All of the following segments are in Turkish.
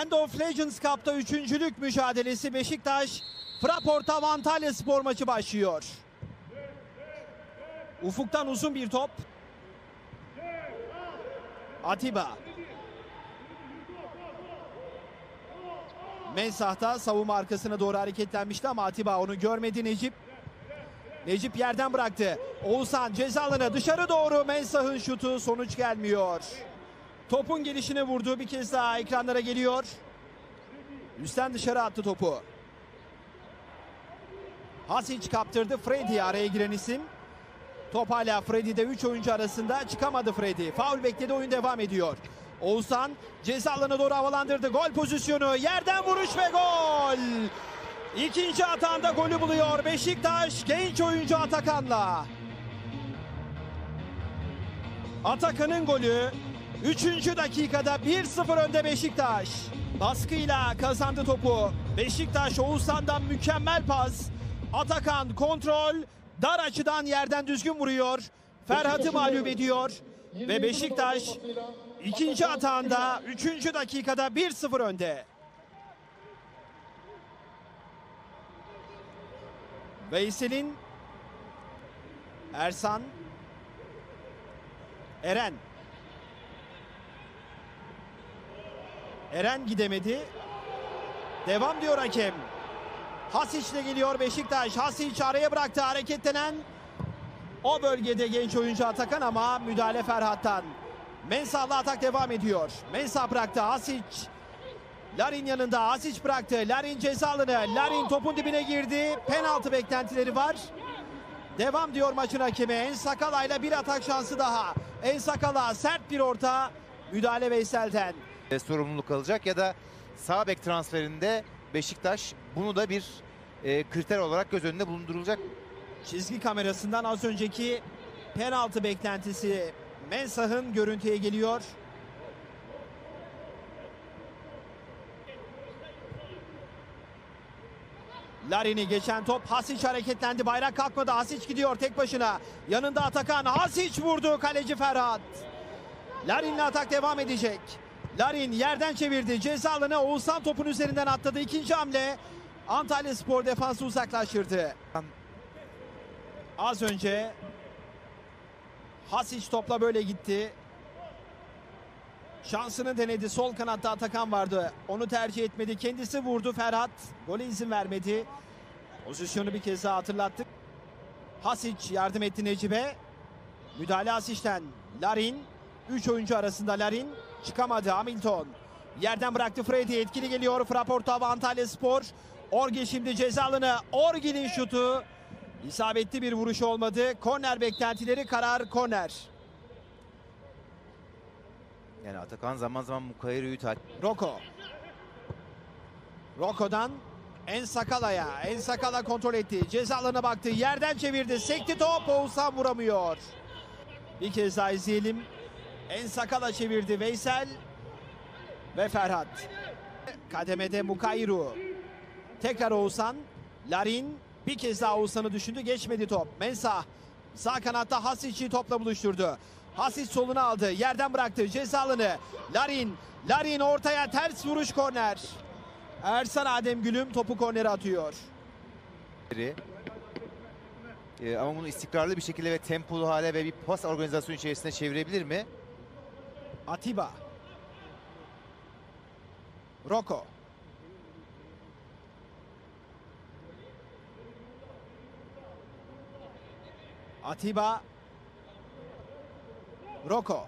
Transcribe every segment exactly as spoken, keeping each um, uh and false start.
Land of Legends Cup'ta üçüncülük mücadelesi Beşiktaş Fraporta Antalya Spor maçı başlıyor. Ufuktan uzun bir top. Atiba. Mensah da savunma arkasına doğru hareketlenmişti ama Atiba onu görmedi. Necip. Necip yerden bıraktı. Oğuzhan ceza alanına dışarı doğru. Mensah'ın şutu, sonuç gelmiyor. Topun gelişine vurdu. Bir kez daha ekranlara geliyor. Üstten dışarı attı topu. Hasic kaptırdı. Freddy araya giren isim. Top hala Freddy'de, üç oyuncu arasında, çıkamadı Freddy. Faul bekledi, oyun devam ediyor. Oğuzhan ceza alanına doğru havalandırdı. Gol pozisyonu, yerden vuruş ve gol. İkinci atağında golü buluyor Beşiktaş genç oyuncu Atakan'la. Atakan'ın golü. Üçüncü dakikada bir sıfır önde Beşiktaş. Baskıyla kazandı topu. Beşiktaş Oğuzhan'dan mükemmel pas. Atakan kontrol. Dar açıdan yerden düzgün vuruyor. Ferhat'ı mağlup ediyor. Ve Beşiktaş ikinci atağında üçüncü dakikada bir sıfır önde. Veysel'in, Ersan, Eren. Eren gidemedi. Devam diyor hakem. Hasic'le geliyor Beşiktaş. Hasic araya bıraktı hareketlenen. O bölgede genç oyuncu Atakan ama müdahale Ferhat'tan. Mensah'la atak devam ediyor. Mensah bıraktı. Hasic. Larin yanında. Hasic bıraktı. Larin ceza alanı. Larin topun dibine girdi. Penaltı beklentileri var. Devam diyor maçın hakemi. Ensakala ile bir atak şansı daha. Ensakala sert bir orta. Müdahale Veysel'den. Sorumluluk alacak ya da sağ bek transferinde Beşiktaş bunu da bir e, kriter olarak göz önünde bulundurulacak. Çizgi kamerasından az önceki penaltı beklentisi Mensah'ın görüntüye geliyor. Larin'i geçen top. Hasic hareketlendi. Bayrak kalkmadı. Hasic gidiyor tek başına. Yanında Atakan. Hasic vurdu. Kaleci Ferhat. Larin'le atak devam edecek. Larin yerden çevirdi. Ceza alanına Oğuzhan topun üzerinden atladı. İkinci hamle. Antalya Spor defansı uzaklaştırdı. Az önce Hasic topla böyle gitti. Şansını denedi. Sol kanatta Atakan vardı. Onu tercih etmedi. Kendisi vurdu Ferhat. Gole izin vermedi. Pozisyonu bir kez daha hatırlattık. Hasic yardım etti Necip'e. Müdahale Hasic'ten. Larin. Üç oyuncu arasında Larin. Çıkamadı Hamilton. Yerden bıraktı Freddy. Etkili geliyor Fraporta Antalya Spor. Orgi şimdi ceza alanı. Orgi'nin şutu. İsabetli bir vuruş olmadı. Korner beklentileri, karar korner. Yani Atakan zaman zaman Mukayre'yi takip. Roko. Roko'dan Ensakala'ya. Ensakala kontrol etti. Ceza alanına baktı. Yerden çevirdi. Sekti top. Oğuzhan vuramıyor. Bir kez daha izleyelim. Ensakala çevirdi. Veysel ve Ferhat. Kademede Mukayru. Tekrar Oğuzhan. Larin bir kez daha Oğuzhan'ı düşündü. Geçmedi top. Mensah sağ kanatta Hasic'i topla buluşturdu. Hasic soluna aldı. Yerden bıraktı. Ceza alanı. Larin. Larin ortaya ters vuruş, korner. Ersan Ademgül'üm topu kornere atıyor. Ee, ama bunu istikrarlı bir şekilde ve tempolu hale ve bir pas organizasyonu içerisinde çevirebilir mi? Atiba. Roko. Atiba. Roko.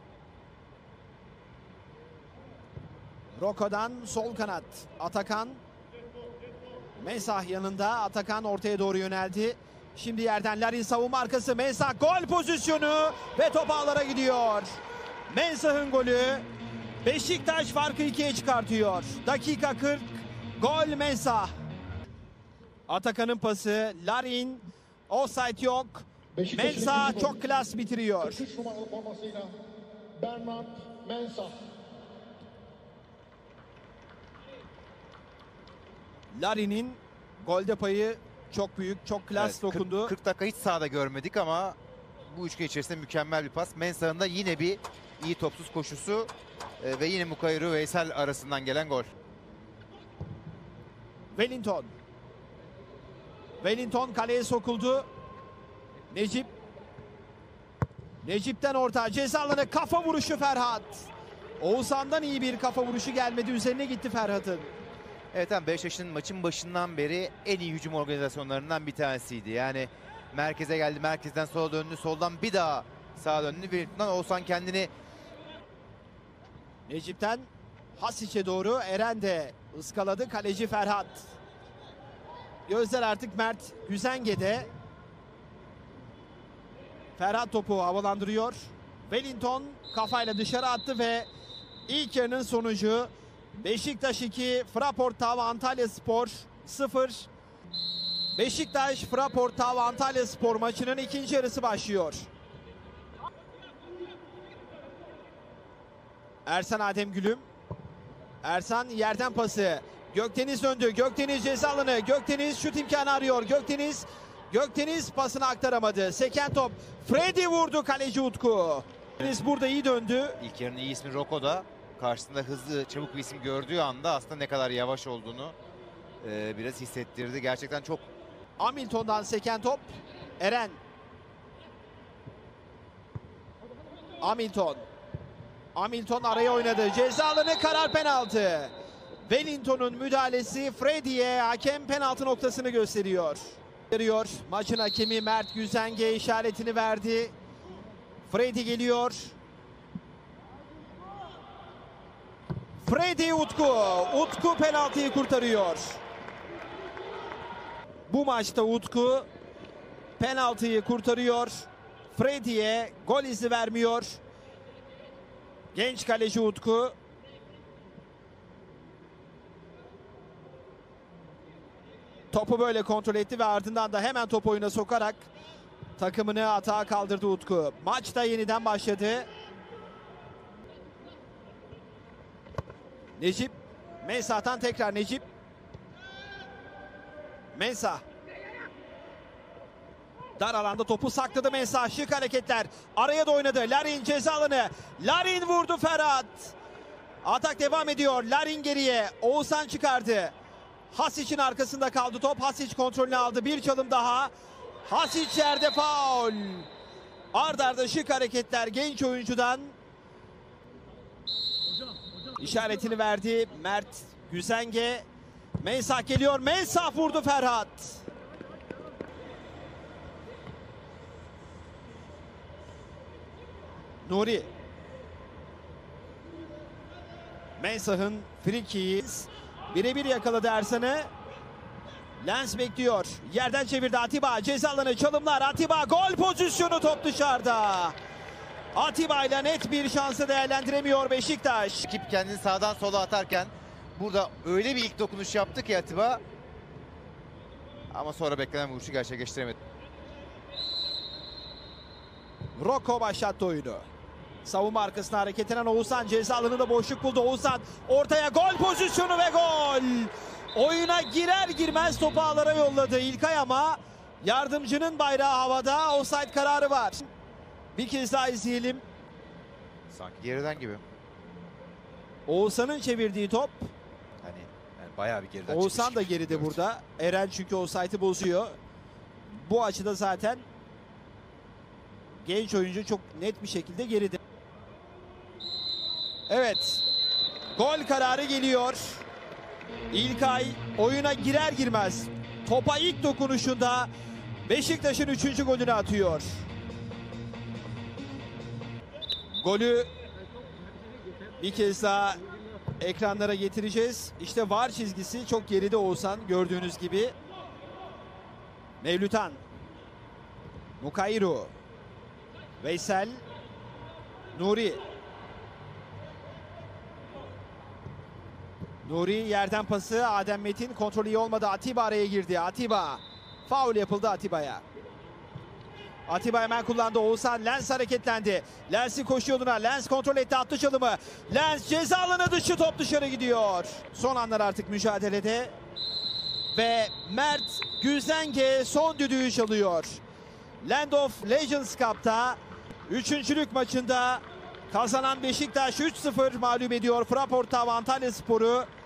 Roko'dan sol kanat. Atakan. Mensah yanında. Atakan ortaya doğru yöneldi. Şimdi yerden Larin savunma arkası. Mensah gol pozisyonu ve top ağlara gidiyor. Mensah'ın golü. Beşiktaş farkı ikiye çıkartıyor. Dakika kırk. Gol Mensah. Atakan'ın pası. Larin. Offside yok. Mensah çok klas bitiriyor. Larin'in golde payı çok büyük, çok klas Evet, dokundu. kırk, kırk dakika hiç sahada görmedik ama bu üçgen içerisinde mükemmel bir pas. Mensah'ın da yine bir iyi topsuz koşusu. E, ve yine Mukayru Veysel arasından gelen gol. Wellington. Wellington kaleye sokuldu. Necip. Necip'ten orta ceza alanı, kafa vuruşu Ferhat. Oğuzhan'dan iyi bir kafa vuruşu gelmedi. Üzerine gitti Ferhat'ın. Evet, hem Beşiktaş'ın maçın başından beri en iyi hücum organizasyonlarından bir tanesiydi. Yani merkeze geldi, merkezden sola döndü, soldan bir daha sağa döndü. Wellington'dan Oğuzhan kendini... Necip'ten Hasic'e doğru, Eren de ıskaladı. Kaleci Ferhat. Gözler artık Mert Güzenge'de. Ferhat topu havalandırıyor. Wellington kafayla dışarı attı ve ilk yarının sonucu Beşiktaş iki, Fraport Tava Antalyaspor sıfır. Beşiktaş Fraport Tava Antalyaspor maçının ikinci yarısı başlıyor. Ersan Ademgülüm. Ersan yerden pası. Gökdeniz döndü. Gökdeniz ceza alanı. Gökdeniz şut imkanı arıyor. Gökdeniz Gökdeniz pasını aktaramadı. Seken top. Freddy vurdu, kaleci Utku. Gökdeniz burada iyi döndü. İlk yarının iyi ismi Roko'da. Karşısında hızlı, çabuk bir isim gördüğü anda aslında ne kadar yavaş olduğunu e, biraz hissettirdi. Gerçekten çok... Hamilton'dan seken top. Eren. Hamilton. Hamilton araya oynadı. Ceza alanı, karar penaltı. Wellington'un müdahalesi Freddy'ye hakem penaltı noktasını gösteriyor. Veriyor. Maçın hakemi Mert Güzenge işaretini verdi. Freddy geliyor. Freddy Utku. Utku penaltıyı kurtarıyor. Bu maçta Utku penaltıyı kurtarıyor. Freddy'ye gol izni vermiyor. Genç kaleci Utku. Topu böyle kontrol etti ve ardından da hemen top oyuna sokarak takımını atağa kaldırdı Utku. Maç da yeniden başladı. Necip. Mensah'tan tekrar Necip. Mensah. Dar alanda topu sakladı Mensah. Şık hareketler. Araya da oynadı. Larin ceza alanı. Larin vurdu Ferhat. Atak devam ediyor. Larin geriye. Oğuzhan çıkardı. Hasic'in arkasında kaldı top. Hasic kontrolünü aldı. Bir çalım daha. Hasic yerde, faul. Ard arda şık hareketler genç oyuncudan. İşaretini verdi Mert Güzenge. Mensah geliyor. Mensah vurdu Ferhat. Nuri. Mensah'ın frikiyi birebir yakaladı Ersan'ı. Lens bekliyor. Yerden çevirdi Atiba. Ceza alanı, çalımlar. Atiba gol pozisyonu, top dışarıda. Atiba ile net bir şansı değerlendiremiyor Beşiktaş. Rakip kendini sağdan sola atarken burada öyle bir ilk dokunuş yaptı ki Atiba. Ama sonra beklenen vuruşu gerçekleştiremedi. Rocco başlattı oyunu. Savunma arkasına hareketlenen Oğuzhan ceza alanında boşluk buldu. Oğuzhan ortaya, gol pozisyonu ve gol. Oyuna girer girmez topu ağlara yolladı İlkay ama yardımcının bayrağı havada, offside kararı var. Bir kez daha izleyelim. Sanki geriden gibi. Oğuzhan'ın çevirdiği top. Hani yani bayağı bir geriden Oğuzhan çıkmış da gibi geride gördüm. burada. Eren çünkü offside'ı bozuyor. Bu açıda zaten genç oyuncu çok net bir şekilde geride. Evet. Gol kararı geliyor. İlkay oyuna girer girmez topa ilk dokunuşunda Beşiktaş'ın üçüncü golünü atıyor. Golü bir kez daha ekranlara getireceğiz. İşte var çizgisi çok geride Oğuzhan, gördüğünüz gibi. Mevlütan. Mukayru. Veysel. Nuri. Nuri yerden pası. Adem Metin kontrolü iyi olmadı. Atiba araya girdi. Atiba. Faul yapıldı Atiba'ya. Atiba hemen kullandı. Oğuzhan. Lens hareketlendi. Lens'in koşu yoluna. Lens kontrol etti. Attı çalımı. Lens ceza alanı dışı, top dışarı gidiyor. Son anlar artık mücadelede. Ve Mert Güzenge son düdüğü çalıyor. Land of Legends Cup'ta üçüncülük maçında Kazanan Beşiktaş üç sıfır mağlup ediyor Fraporta Antalyaspor'u.